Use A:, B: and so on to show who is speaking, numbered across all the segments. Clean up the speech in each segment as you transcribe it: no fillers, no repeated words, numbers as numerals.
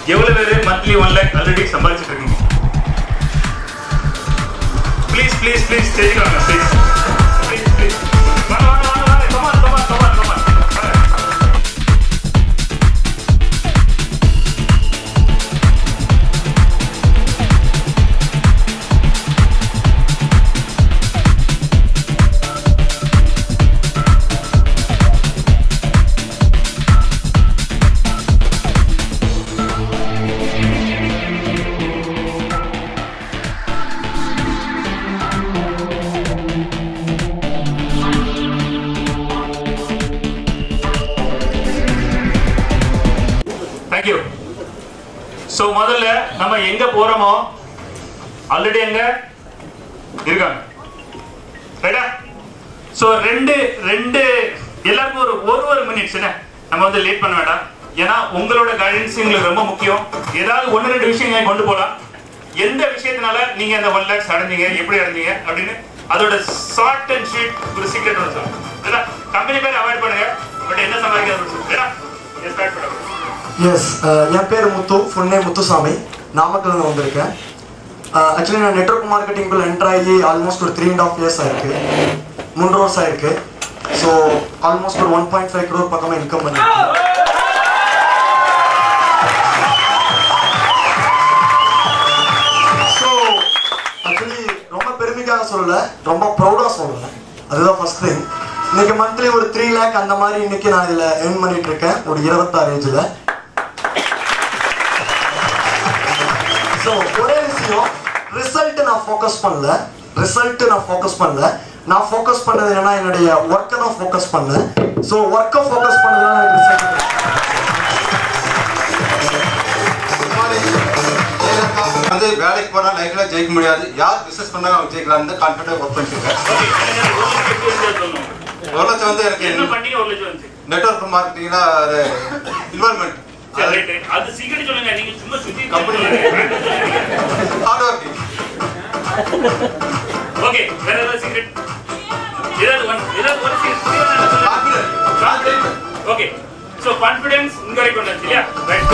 A: எவ்வளவு பேர் monthly 1 lakh already சம்பாதிச்சிட்டு இருக்கீங்க? ப்ளீஸ் ப்ளீஸ் ப்ளீஸ் ஸ்டேஜ் வாங்க ப்ளீஸ் ப்ளீஸ் ப்ளீஸ் வாங்க வாங்க வாங்க வாங்க come on come on come on come on. So முதல்ல நம்ம எங்க போறோமோ ஆல்ரெடி எங்க இருக்காங்க ரைட்டா? சோ ரெண்டு எல்லாருக்கும் ஒரு மினிட்ஸ் என்ன நம்ம வந்து லேட் பண்ண வேண்டாம். ஏன்னா உங்களோட கைடன்ஸ் எங்களுக்கு ரொம்ப முக்கியம். ஏதாவது 1-2 விஷயங்களை கொண்டு போலாம். எந்த விஷயத்தினால நீங்க அந்த 1 lakhs அடைஞ்சீங்க, எப்படி அடைஞ்சீங்க அப்படின்னு அதோட ஷார்ட் அண்ட் ஸ்வீட் ஒரு சீக்ரெட் ஒன்று சொல்லுங்க. கம்பெனி பேர் அவாய்ட் பண்ணுங்க, பட் என்ன சம்பாதிக்கிறது சொல்லுங்க. ஸ்டார்ட் பண்ணுங்க.
B: எஸ், என் பேர் முத்து, ஃபுல் நேம் முத்துசாமி. நாமக்கல்ல வந்திருக்கேன். ஆக்சுவலி நான் நெட்வொர்க் மார்க்கெட்டிங்குள்ள என்டர் ஆகி ஆல்மோஸ்ட் ஒரு 3.5 years ஆயிருக்கு, 3 வருஷம் ஆயிருக்கு. ஸோ ஆல்மோஸ்ட் ஒரு 1.5 crore பக்கமாக இன்கம் பண்ணிருக்கேன். ஸோ ஆக்சுவலி ரொம்ப பெருமைக்காக சொல்லலை, ரொம்ப ப்ரௌடாக சொல்லலை. அதுதான் ஃபர்ஸ்ட் திங். இன்னைக்கு மந்த்லி ஒரு 3 lakh அந்த மாதிரி இன்னைக்கு நான் இதில் ஏர்ன் பண்ணிட்டு இருக்கேன், ஒரு 26 ஏஜில். ஸோ ஒரே விஷயம், ரிசல்ட் நான் ஃபோக்கஸ் பண்ணல. நான் ஃபோக்கஸ் பண்ணது என்னன்னா என்னுடைய ஒர்க்கை தான் ஃபோக்கஸ் பண்ணேன். ஸோ ஒர்க்கை ஃபோக்கஸ் பண்ணதுனால எனக்கு ரிசல்ட்
C: வந்து வேலைக்கு போனா லைஃப்ல ஜெயிக்க முடியாது. யார் பிசினஸ் பண்ணாங்க அவங்க ஜெயிக்கலாம்னு கான்ஃபிடென்ட் ஒர்க் பண்ணிட்டு இருக்கேன். 1 லட்சம் வந்து எனக்கு
A: என்ன பண்ணீங்க? 1 லட்சம் வந்து
C: நெட்வொர்க் மார்க்கெட்டிங்னா அது இன்வால்வ்மெண்ட்.
A: அது சீக்கிரம் சொல்லுங்க. நீங்க சும்மா சுத்தி
C: கம்பெனி ஹார்ட் ஒர்க்கிங்.
A: ஓகே, வேற ஏதாவது சீக்ரெட்? ஏதாவது ஒரு secret confidence. Okay, so confidence இங்க வரைக்கும் வந்துச்சு இல்லையா? ரைட்.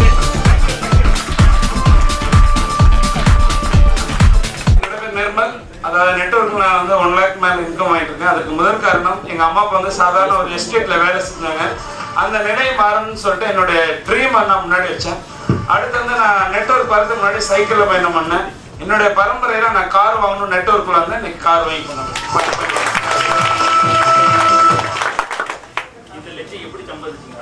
A: நிர்மல், அதாவது நெட்வொர்க்ல வந்து 1 lakh மேல இன்கம் ஆயிட்டு இருக்கேன். அதுக்கு முதல் காரணம் எங்க அம்மா அப்பா வந்து சாதாரண ஒரு எஸ்டேட்ல வேலை செஞ்சாங்க. அந்த நிலை மாறணும்னு சொல்லிட்டு என்னுடைய ட்ரீம் நான் முன்னாடி வச்சேன். அடுத்து வந்து நான் நெட்வொர்க் வரதுக்கு முன்னாடி சைக்கிள்ல பயணம் பண்ணேன். என்னுடைய பரம்பரையில நான் கார் வாங்கணும், நெட்வொர்க்ல வந்து இன்னைக்கு கார் வாங்கி பண்ணேன். இந்த லட்சம் எப்படி சம்பாதிச்சீங்க?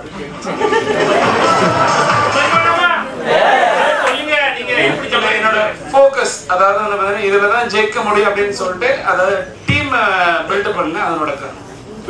A: என்னோட ஃபோக்கஸ் அதாவது வந்து பார்த்தீங்கன்னா இதுல தான் ஜெயிக்க முடியும் அப்படின்னு சொல்லிட்டு அதாவது டீம் பில்ட் பண்ண அதனோட காரணம்.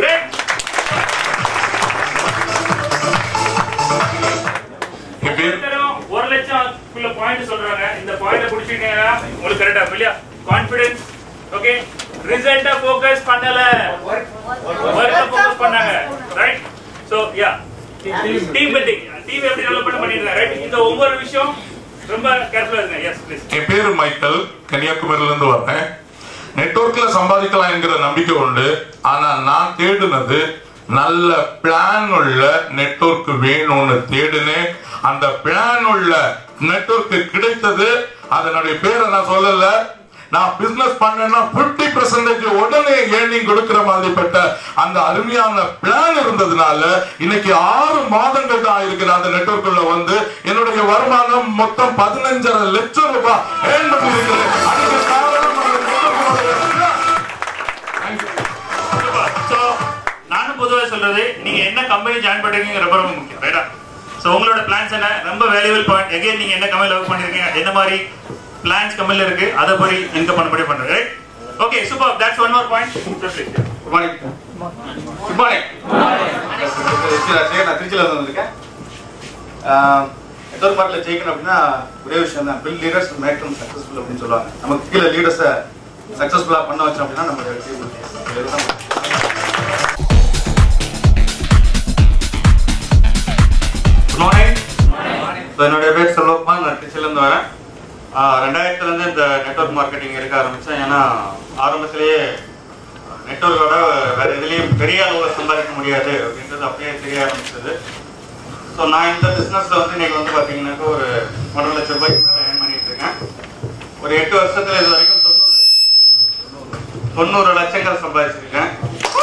A: என் பேர் 1 லட்சம் பாயிண்ட் சொல்றாங்க. இந்த பாயிண்ட் புடிச்சிட்டீங்கன்னா உங்களுக்கு கரெக்டா இல்லையா? கான்ஃபிடன்ஸ். ஓகே, ரிசல்ட்ட ஃபோக்கஸ் பண்ணல, வர்க்க ஃபோக்கஸ் பண்ணாங்க. Right. So yeah, team building, team எப்படி டெவலப் பண்ணிருக்காங்க. ரைட். இந்த ஒவ்வொரு விஷயம் ரொம்ப கேர்ஃபுல்லா இருங்க. Yes please.
D: என் பேரு மைக்கேல், கன்னியாகுமரியில இருந்து வரேன். நெட்வொர்க்ல சம்பாதிக்கலாம் என்கிற நம்பிக்கை உண்டு. ஆனா நான் தேடுனது நல்ல பிளான் உள்ள நெட்வொர்க் வேணும்னு தேடுனேன். அந்த பிளான் உள்ள நெட்வொர்க் கிடைத்தது. அதனுடைய பேரை நான் சொல்லல. நான் பிசினஸ் பண்ணேன்னா 50% உடனே ஏர்னிங் கொடுக்கிற மாதிரிப்பட்ட அந்த அருமையான பிளான் இருந்ததுனால இன்னைக்கு 6 மாதங்கள் தான் இருக்கிற அந்த நெட்வொர்க்குள்ள வந்து என்னுடைய வருமானம் மொத்தம் 15.5 லட்சம் ரூபாய் ஏர்ன் பண்ணிருக்கிறேன். அதுக்கு காரணம்
A: நானும் பொதுவாக சொல்றது, நீங்க என்ன கம்பெனி ஜாயின் பண்றீங்க ரொம்ப ரொம்ப முக்கியம். ரைட்டா? சோ உங்களோட பிளான்ஸ் என்ன, ரொம்ப வேல்யூபிள் பாயிண்ட். அகைன் நீங்க என்ன கம்பெனில ஒர்க் பண்ணிருக்கீங்க, என்ன மாதிரி பிளான்ஸ் கம்பெனில இருக்கு, அத படி இன்கம் பண்ணபடி பண்றது. Right? Okay, super. That's one more point.
C: Good morning. Good morning. நான் திருச்சியில வந்திருக்கேன். நெட்வொர்க் மார்க்கெட்ல ஜெயிக்கணும் அப்படின்னா ஒரே விஷயம் தான், build leaders make them successful அப்படின்னு சொல்லுவாங்க. நமக்கு கீழே லீடர்ஸை சக்சஸ்ஃபுல்லா பண்ண வச்சோம் அப்படின்னா நம்ம என்னுடைய பேர் செல்வகுமார், நான் திருச்சியிலேருந்து வரேன். 2000 இந்த நெட்வொர்க் மார்க்கெட்டிங் எடுக்க ஆரம்பித்தேன். ஏன்னா ஆரம்பத்திலேயே நெட்வொர்க்கோட வேறு எதுலேயும் பெரிய அளவில் சம்பாதிக்க முடியாது அப்படின்றது அப்படியே தெரிய ஆரம்பிச்சது. ஸோ நான் இந்த பிஸ்னஸில் வந்து இன்னைக்கு வந்து பார்த்தீங்கன்னாக்கா ஒரு வருஷத்துல இது வரைக்கும் 90 லட்சங்கள் சம்பாதிச்சிருக்கேன்.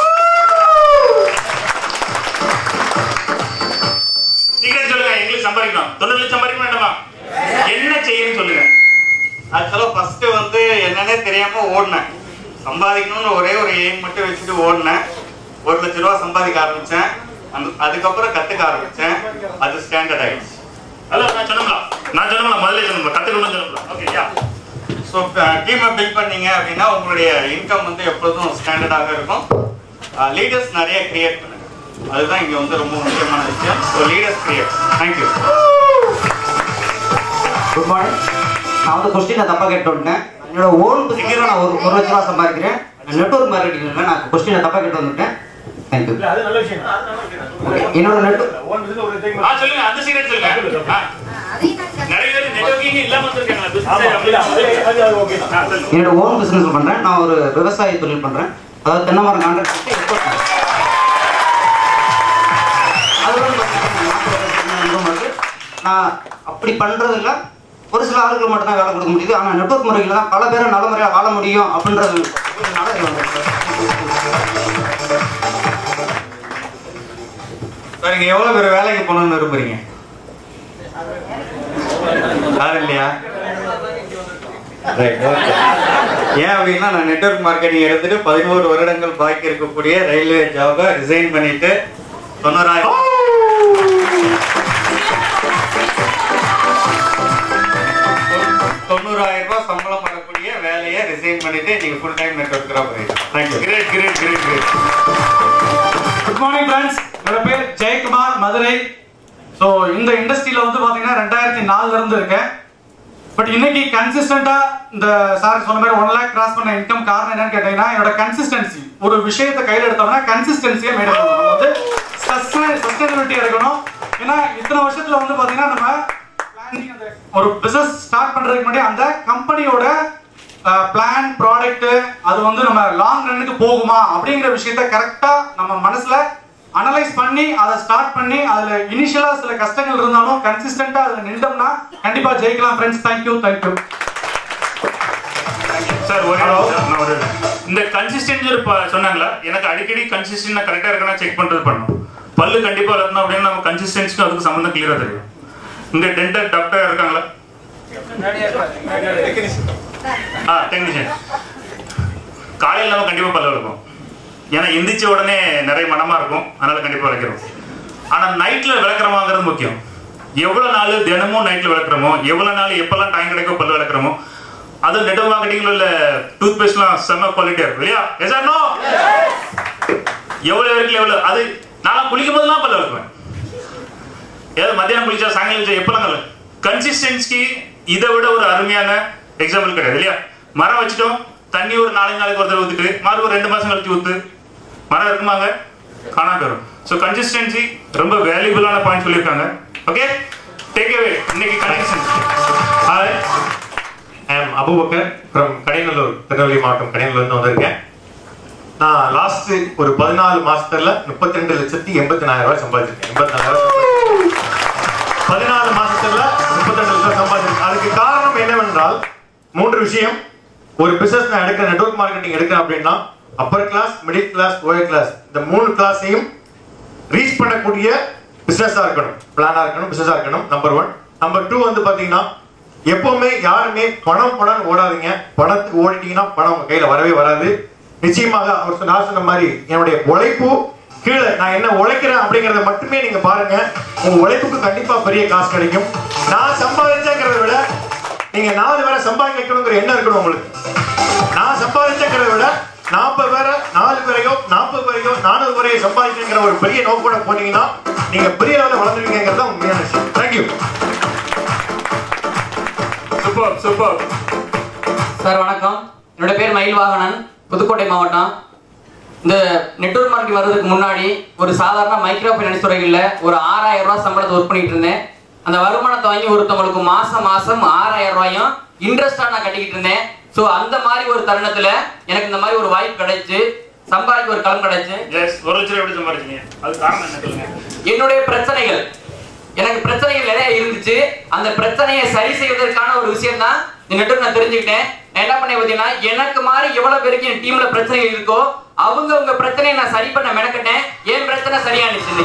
A: சீக்கிரம் சொல்லுங்க, எங்களுக்கு சம்பாதிக்கணும். 90 லட்சம் சம்பாதிக்கணும் வேண்டாமா? என்ன செய்யணும்னு சொல்லுங்க.
C: ஆக்சுவலா ஃபர்ஸ்ட் வந்து என்னன்னே தெரியாம ஓடினேன். சம்பாதிக்கணும்னு ஒரே ஒரு எய்ம் மட்டும் வச்சுட்டு ஓடினேன். 1 லட்சம் ரூபாய் சம்பாதிக்க ஆரம்பிச்சேன். அதுக்கப்புறம் கத்துக்க ஆரம்பிச்சேன். அது ஸ்டாண்டர்ட் ஆயிடுச்சு.
A: அதான் நான் சொன்னோம்ல முதல்ல சொன்னோம்ல கத்துக்கணும்னு சொன்னோம்ல. Okay yeah.
C: ஸோ டீமை பில்ட் பண்ணீங்க அப்படின்னா உங்களுடைய இன்கம் வந்து எப்பொழுதும் ஸ்டாண்டர்டாக இருக்கும். லீடர்ஸ் நிறைய கிரியேட் பண்ணுங்க. அதுதான் இங்க வந்து ரொம்ப முக்கியமான விஷயம். So leaders create. Thank you.
E: Good morning. நான் வந்து கொஸ்டினை தப்பாக கேட்டு வந்துட்டேன். என்னோட ஓன் பிசினஸ்ல நான் 1 லட்ச ரூபா சம்பாதிக்கிறேன். நெட்வொர்க் மார்க்கெட்டிங்ல நான் கொஸ்டினை தப்பாக கேட்டு வந்துட்டேன். தேங்க்யூ.
F: அது நல்ல விஷயம்.
E: என்னோட நெட்வொர்க்
A: சொல்லுங்க, அந்த சீக்கிரம் சொல்லுங்க. நிறைய பேர் நெட்வொர்க்கிங் இல்லாம வந்திருக்காங்க.
E: என்னோட ஓன் பிசினஸ் பண்றேன். நான் ஒரு விவசாய தொழில் பண்றேன். அதாவது தென்னை மரம் கான்ட்ராக்ட் எக்ஸ்போர்ட் பண்றேன். நான் அப்படி பண்றதுல ஒரு சில ஆளுக்கு மட்டும் தான் வேலை கொடுக்க முடியுது. ஆனா நெட்வொர்க் முறையில் தான் பல பேரை நல்ல முறையாக வாழ முடியும் அப்படின்றது.
C: நீங்க எவ்வளவு பேர் வேலைக்கு போகணும்னு விரும்புறீங்க? யாரும் இல்லையா? ஏன் அப்படின்னா நான் நெட்வொர்க் மார்க்கெட்டிங் எடுத்துட்டு 11 வருடங்கள் பாக்கி இருக்கக்கூடிய ரயில்வே ஜாபை ரிசைன் பண்ணிட்டு 90,000 ரூபாய் சம்பளம் வரக்கூடிய வேலையை ரிசைன் பண்ணிட்டு நீங்க ஃபுல் டைம் நெட்வொர்க்கரா போறீங்க. Thank you.
A: Great great great great.
F: Good morning friends. என்னோட பேர் ஜெயக்குமார், மதுரை. ஸோ இந்த இண்டஸ்ட்ரியில வந்து பாத்தீங்கன்னா 2004ல இருந்து இருக்கேன். பட் இன்னைக்கு கன்சிஸ்டண்டா இந்த சார் சொன்ன மாதிரி 1 lakh கிராஸ் பண்ண இன்கம் காரணம் என்னன்னு கேட்டீங்கன்னா என்னோட கன்சிஸ்டன்சி. ஒரு விஷயத்தை கையில் எடுத்தோம்னா கன்சிஸ்டன்சியை மெயின்டைன் பண்ணணும். வந்து சஸ்டைனபிலிட்டி எடுக்கணும். ஏன்னா இத்தனை வருஷத்துல வந்து பாத்தீங்கன்னா நம்ம ஒரு பிசினஸ் ஸ்டார்ட் பண்றதுக்கு முன்னாடி அந்த கம்பெனியோட பிளான் ப்ராடக்ட் அது வந்து நம்ம லாங் ரன்னுக்கு போகுமா அப்படிங்கிற விஷயத்த கரெக்டா நம்ம மனசுல அனலைஸ் பண்ணி அதை ஸ்டார்ட் பண்ணி அதுல இனிஷியலா சில கஷ்டங்கள் இருந்தாலும் கன்சிஸ்டன்டா அதுல நின்றோம்னா கண்டிப்பா ஜெயிக்கலாம். Friends, thank you.
A: சார் இந்த கன்சிஸ்டன்சி சொன்னாங்களா? எனக்கு அடிக்கடி கன்சிஸ்டன்ட் கரெக்டா இருக்கா செக் பண்றது பண்ணணும். பல்லு கண்டிப்பா இருக்கணும் அப்படின்னு நம்ம கன்சிஸ்டன்சிக்கு அதுக்கு சம்பந்தம் கிளியரா தெரியும். இங்க டென்டல் டாக்டர் இருக்காங்களா? டெக்னீஷியன். காலையில் நம்ம கண்டிப்பா பல்லு விளக்கும். ஏன்னா எந்திரிச்ச உடனே நிறைய மனமா இருக்கும், அதனால கண்டிப்பா விளக்கிறோம். ஆனா நைட்ல விளக்குறோமாங்கிறது முக்கியம். எவ்வளவு நாள் தினமும் நைட்ல விளக்குறோமோ, எவ்வளவு நாள் எப்பெல்லாம் டைம் கிடைக்கும் பல்லு விளக்குறோமோ, அது நெட்வொர்க் மார்க்கெட்டிங்ல உள்ள டூத் பேஸ்ட்லாம் செம்ம குவாலிட்டியா இருக்கும் இல்லையா? Yes or no? எவ்வளவு வரைக்கும் எவ்வளவு அது நான் குளிக்கும் போதெல்லாம் பல்லு விளக்குவேன். ஏதாவது மத்தியானம் குளிச்சா சாயங்காலம் குளிச்சா எப்பெல்லாம் கன்சிஸ்டன்சி இதை விட ஒரு அருமையான எக்ஸாம்பிள் கிடையாது இல்லையா? மரம் வச்சுட்டோம், தண்ணி ஒரு 4 நாளைக்கு ஒரு தடவை ஊத்திட்டு மறுபடியும் 2 மாசம் கழிச்சு ஊத்து, மரம் இருக்குமாங்க? காணாம போயிடும். ஸோ கன்சிஸ்டன்சி ரொம்ப வேல்யூபிளான பாயிண்ட் சொல்லியிருக்காங்க. Okay, take away. இன்னைக்கு connection.
G: Hi, I am Abubakkar from Kadayanallur, Tirunelveli மாவட்டம் கடைநல்லூர்ந்து வந்திருக்கேன். நான் லாஸ்ட் ஒரு 14 மாசத்துல 32,84,000 சம்பாதிச்சிருக்கேன். 84,000 14 மாசத்துல 32 லட்சம் சம்பாதிச்சிருக்கேன். அதுக்கு காரணம் என்னவென்றால் 3 விஷயம். ஒரு பிசினஸ் நான் எடுக்கிறேன், நெட்வொர்க் மார்க்கெட்டிங் எடுக்கிறேன் அப்படின்னா upper class, middle class, lower class, இந்த 3 கிளாஸையும் ரீச் பண்ணக்கூடிய பிசினஸா இருக்கணும், பிளானா இருக்கணும், பிசினஸா இருக்கணும். நம்பர் 1. நம்பர் 2 வந்து பாத்தீங்கன்னா எப்பவுமே யாருமே பணம் ஓடாதீங்க. பணத்துக்கு ஓடிட்டீங்கன்னா பணம் உங்க கையில வரவே வராது. நிச்சயமாக அவர் நான் சொன்ன மாதிரி என்னுடைய உழைப்பு கீழே நான் என்ன உழைக்கிறேன் அப்படிங்கறத மட்டுமே நீங்க பாருங்க. உங்க உழைப்புக்கு கண்டிப்பா பெரிய காசு கிடைக்கும். நான் சம்பாதிச்சேங்கிறத விட நீங்க 4 பேரை சம்பாதிக்க வைக்கணுங்கிற எண்ணம் இருக்கணும் உங்களுக்கு. நான் சம்பாதிச்சேங்கிறத விட 40 பேரை 4 பேரையோ 40 பேரையோ 400 பேரையோ சம்பாதிக்கிற ஒரு பெரிய நோக்கோட போனீங்கன்னா நீங்க பெரிய அளவில் வளர்ந்துருவீங்கிறது தான் உண்மையான விஷயம். தேங்க்யூ.
A: Super super.
H: சார் வணக்கம். என்னோட பேர் மயில்வாகனன், புதுக்கோட்டை மாவட்டம். இந்த நெட்வொர்க் மார்க்கெட்டிங் வர்றதுக்கு முன்னாடி ஒரு சாதாரண மைக்ரோ ஃபைனான்ஸ் துறையில் ஒரு 6,000 ரூபாய் சம்பளத்தை ஒர்க் பண்ணிட்டு இருந்தேன். அந்த வருமானத்தை வாங்கி ஒருத்தவங்களுக்கு மாசம் 6,000 ரூபாயும் இன்ட்ரெஸ்டா நான் கட்டிக்கிட்டு இருந்தேன். ஸோ அந்த மாதிரி ஒரு தருணத்துல எனக்கு இந்த மாதிரி ஒரு வாய்ப்பு கிடைச்சு சம்பாதிக்க ஒரு களம் கிடைச்சு.
A: 1 லட்சம் எப்படி சம்பாதிச்சீங்க? அது காரணம் என்ன சொல்லுங்க?
H: என்னுடைய பிரச்சனைகள், எனக்கு பிரச்சனைகள் நிறைய இருந்துச்சு. அந்த பிரச்சனையை சரி செய்வதற்கான ஒரு விஷயம் தான் இந்த நெட்வொர்க் நான் தெரிஞ்சுக்கிட்டேன். நான் என்ன பண்ணேன் பார்த்தீங்கன்னா, எனக்கு மாதிரி எவ்வளவு பேருக்கு என் டீம்ல பிரச்சனைகள் இருக்கோ அவங்க பிரச்சனையை நான் சரி பண்ண மெனக்கட்டேன். என் பிரச்சனை சரியானுச்சு.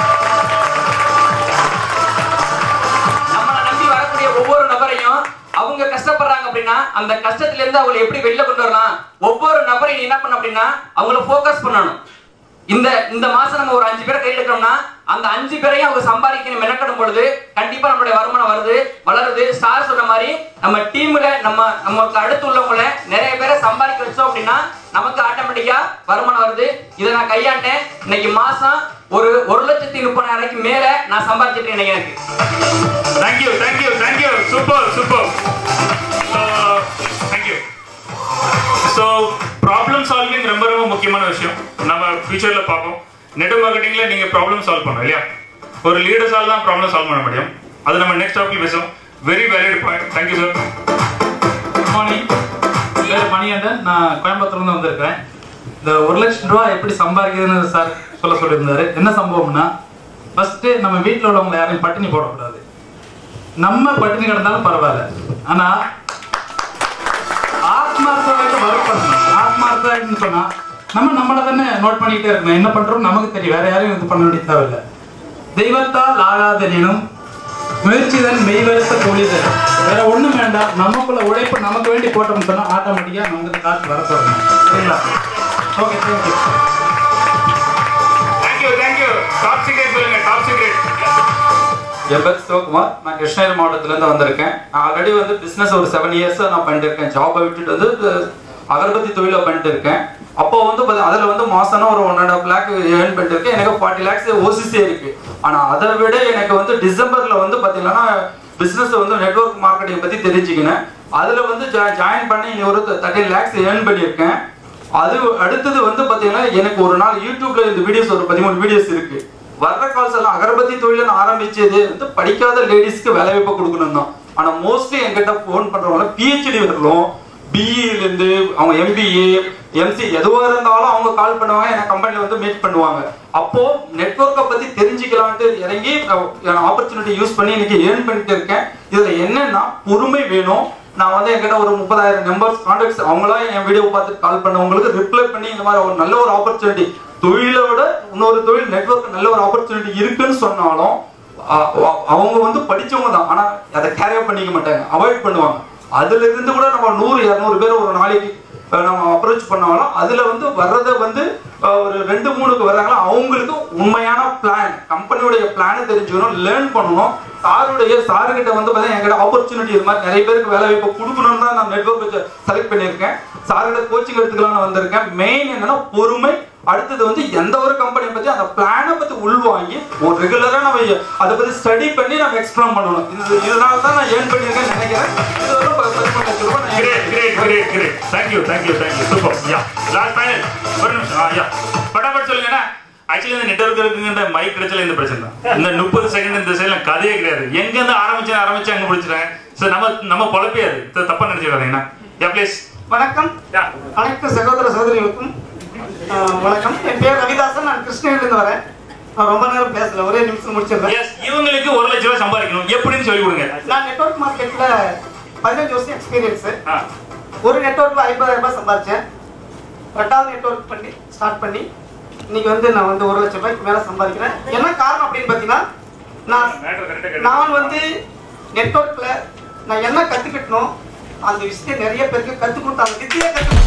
H: நம்மளை நம்பி வரக்கூடிய ஒவ்வொரு நபரையும் அவங்க கஷ்டப்படுறாங்க அப்படின்னா அந்த கஷ்டத்துல இருந்து அவங்களை எப்படி வெளில கொண்டு வரலாம், ஒவ்வொரு நபரையும் நீ என்ன பண்ண அப்படின்னா அவங்கள ஃபோக்கஸ் பண்ணணும். இந்த மாசம் நம்ம ஒரு 5 பேரை கையில் எடுக்கிறோம்னா அந்த 5 பேரையும் அவங்க சம்பாதிக்கணும் மெனக்கடும் பொழுது கண்டிப்பா நம்மளுடைய வருமானம் வளருது. ஸ்டார் சொன்ன மாதிரி நம்ம டீம்ல நமக்கு அடுத்து உள்ளவங்களை நிறைய பேரை சம்பாதிக்க வச்சோம் அப்படின்னா நமக்கு ஆட்டோமேட்டிக்கா வருமானம் வருது. இதை நான் கையாண்டேன். இன்னைக்கு மாசம் ஒரு 1,30,000 மேல நான் சம்பாதிச்சிட்டேன் எனக்கு.
A: Thank you super thank you. So problem solving ரொம்ப ரொம்ப முக்கியமான விஷயம். நம்ம ஃபியூச்சர்ல பார்ப்போம். நெட்வொர்க் மார்க்கெட்டிங்ல நீங்க ப்ராப்ளம் சால்வ் பண்ணணும் இல்லையா? ஒரு லீடர்ஸால தான் ப்ராப்ளம் சால்வ் பண்ண முடியும். அது நம்ம நெக்ஸ்ட் டாபிக் பேசுவோம். Very valid point. Thank you sir.
F: Good morning. பேர் மணிகண்டன். நான் கோயம்புத்தூர்லேருந்து வந்திருக்கிறேன். இந்த 1,00,000 ரூபா எப்படி சம்பாதிக்கிறதுன்னு சார் சொல்லியிருந்தாரு. என்ன சம்பவம்னா, ஃபர்ஸ்ட் நம்ம வீட்டில் உள்ளவங்களை யாரையும் பட்டினி போடக்கூடாது. நம்ம பட்டினி கிடந்தாலும் பரவாயில்ல, ஆனா ஆத்மார்த்தமாக ஒர்க் பண்ணணும். ஆத்மார்த்தம்னு சொன்னா நம்மளை தானே நோட் பண்ணிக்கிட்டே இருக்கணும். என்ன பண்றோம் நமக்கு தெரியும், வேற யாரையும் இது பண்ண வேண்டிய தேவையில்லை. தெய்வத்தால் ஆகாதெனும் முயற்சிதான் மெய்வருத்த தொழில். வேற ஒண்ணும் வேண்டாம். நமக்குள்ள உழைப்பு நமக்கு வேண்டி போட்டோம்னு சொன்னா ஆட்டோமேட்டிக்கா நமக்கு காசு வர போறோம். சரிங்களா? Okay,
A: thank you. டாப் சீக்ரெட் சொல்லுங்க. Top secret.
I: என் பேர் சிவகுமார். நான் கிருஷ்ணகிரி மாவட்டத்திலேருந்து வந்திருக்கேன். நான் ஆல்ரெடி பிஸ்னஸ் ஒரு 7 இயர்ஸாக நான் பண்ணிட்டு இருக்கேன். ஜாபை விட்டுட்டு அகர்பத்தி தொழிலை பண்ணிட்டு இருக்கேன். அப்போ அதில் மாசம் ஒரு 1.5 lakh ஏர்ன் பண்ணிட்டு இருக்கேன். எனக்கு 40 lakhs ஓசிசி இருக்கு. ஆனால் அதை விட எனக்கு டிசம்பர்ல பார்த்தீங்கன்னா பிஸ்னஸ் நெட்வொர்க் மார்க்கெட்டிங் பற்றி தெரிஞ்சுக்கினேன். அதில் ஜாயின் பண்ணி ஒரு 13 lakhs ஏர்ன் பண்ணியிருக்கேன். அது அடுத்தது பார்த்தீங்கன்னா எனக்கு ஒரு நாள் யூடியூப்ல இந்த வீடியோஸ் ஒரு 13 வீடியோஸ் இருக்கு. வர்ற கால்ஸ் எல்லாம் அகர்பத்தி தொழில் ஆரம்பிச்சது படிக்காத லேடிஸ்க்கு வேலை வாய்ப்பு கொடுக்கணும் தான். ஆனா மோஸ்ட்லி என்கிட்ட போன் பண்றவங்க PhD வரலும், BE அவங்க MBA MC எதுவா இருந்தாலும் அவங்க கால் பண்ணுவாங்க. எனக்கு கம்பெனில மீட் பண்ணுவாங்க. அப்போ நெட்வொர்க்கை பத்தி தெரிஞ்சுக்கலான்ட்டு இறங்கி ஆப்பர்ச்சுனிட்டி யூஸ் பண்ணி இன்னைக்கு ஏர்ன் பண்ணிட்டு இருக்கேன். இதுல என்னன்னா பொறுமை வேணும். நான் என்கிட்ட ஒரு 30,000 நம்பர்ஸ் கான்டாக்ட்ஸ் அவங்களா என் வீடியோ பார்த்துட்டு கால் பண்ணவங்களுக்கு ரிப்ளை பண்ணி இந்த மாதிரி ஒரு நல்ல ஒரு ஆப்பர்ச்சுனிட்டி, தொழிலை விட இன்னொரு தொழில் நெட்வொர்க் நல்ல ஒரு ஆப்பர்ச்சுனிட்டி இருக்குன்னு சொன்னாலும் அவங்க படிச்சவங்க தான். ஆனா அதை கேரி பண்ணிக்க மாட்டாங்க, அவாய்ட் பண்ணுவாங்க. அதுல இருந்து கூட நம்ம 100-200 பேர் ஒரு நாளைக்கு நம்ம அப்ரோச் பண்ணாலும் அதுல வர்றதை ஒரு 2-3 வர்றாங்களா அவங்களுக்கு உண்மையான பிளான், கம்பெனியோடைய பிளானை தெரிஞ்சுக்கணும், லேர்ன் பண்ணணும். சாருக்கிட்ட என்கிட்ட ஆப்பர்ச்சுனிட்டி இது மாதிரி நிறைய பேருக்கு வேலை வாய்ப்பு கொடுக்கணும்னு தான் நான் நெட்வொர்க் செலக்ட் பண்ணியிருக்கேன். சாருக்கிட்ட கோச்சிங் எடுத்துக்கலாம்னு வந்திருக்கேன். மெயின் என்னன்னா பொறுமை. அடுத்தது எந்த ஒரு கம்பெனியை பத்தி அந்த பிளானை பத்தி உள்வாங்கி ஒரு ரெகுலரா நம்ம அதை பத்தி ஸ்டடி பண்ணி நம்ம எக்ஸ்பிளைன் பண்ணணும். இதனால தான் நான் ஏர்ன் பண்ணியிருக்கேன்னு நினைக்கிறேன்.
A: பட்டாபட் சொல்லுங்க. ஆக்சுவலி இந்த நெட்வொர்க் இருக்குங்கிற மைக் கிடைச்சல இந்த பிரச்சனை தான். இந்த 30 செகண்ட் இந்த சைட்ல கதையே கிடையாது. எங்க இருந்து ஆரம்பிச்சு அங்க முடிச்சிட்டேன். சார் நம்ம பொழப்பியாது, தப்பா நினைச்சுக்காதீங்கன்னா. ப்ளீஸ்.
J: வணக்கம் அனைத்து சகோதர சகோதரிகளுக்கும் வணக்கம். என் பேர் ரவிதாசன். நான் கிருஷ்ணகிரியிலிருந்து வரேன். நான் ரொம்ப நேரம் பேசல, ஒரே நிமிஷம் முடிச்சிடுறேன்.
A: இவங்களுக்கு 1,00,000 ரூபாய் சம்பாதிக்கணும் எப்படின்னு சொல்லி கொடுங்க.
J: நான் நெட்வொர்க் மார்க்கெட்ல 15 வருஷம் எக்ஸ்பீரியன்ஸ். ஒரு நெட்வொர்க்ல 50,000 ரூபாய் சம்பாதிச்சேன். 2வது நெட்வொர்க் ஸ்டார்ட் பண்ணி இன்னைக்கு நான் 1,00,000 ரூபாய்க்கு மேல சம்பாதிக்கிறேன். என்ன காரணம் அப்படின்னு பாத்தீங்கன்னா, நான் நெட்வொர்க்ல நான் என்ன கத்துக்கிட்டனோ அந்த விஷயத்தை நிறைய பேருக்கு கத்துக் கொடுத்தாங்க. வித்தியை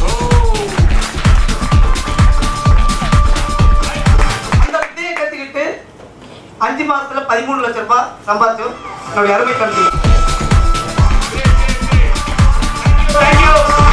J: அந்த வித்தியை கத்துக்கிட்டு 5 மாசத்துல 13 லட்சம் ரூபாய் சம்பாதிச்சோம். என்னுடைய அருமை தம்பி.